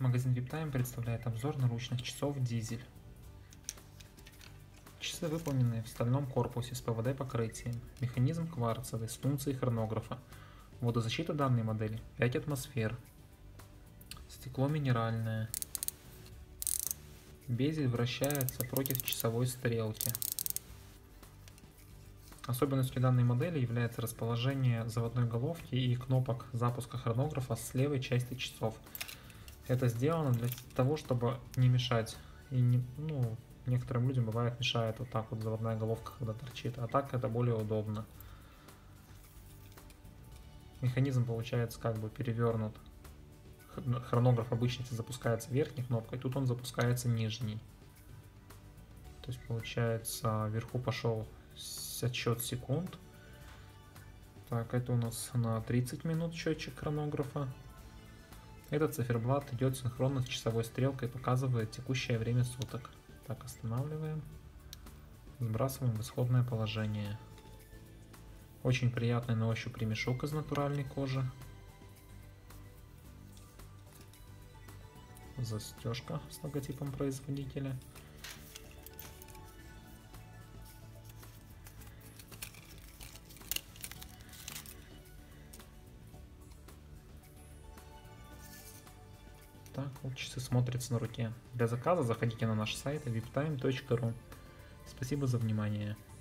Магазин VIPTime представляет обзор наручных часов Дизель. Часы выполнены в стальном корпусе с ПВД покрытием, механизм кварцевый с функцией хронографа, водозащита данной модели 5 атмосфер, стекло минеральное, безель вращается против часовой стрелки. Особенностью данной модели является расположение заводной головки и кнопок запуска хронографа с левой части часов. Это сделано для того, чтобы не мешать. И некоторым людям бывает мешает вот так вот заводная головка, когда торчит. А так это более удобно. Механизм получается как бы перевернут. Хронограф обычно запускается верхней кнопкой, тут он запускается нижней. То есть получается вверху пошел отсчет секунд. Так, это у нас на 30 минут счетчик хронографа. Этот циферблат идет синхронно с часовой стрелкой и показывает текущее время суток. Так, останавливаем. Сбрасываем в исходное положение. Очень приятный на ощупь ремешок из натуральной кожи. Застежка с логотипом производителя. Так вот часы смотрятся на руке. Для заказа заходите на наш сайт viptime.ru. Спасибо за внимание.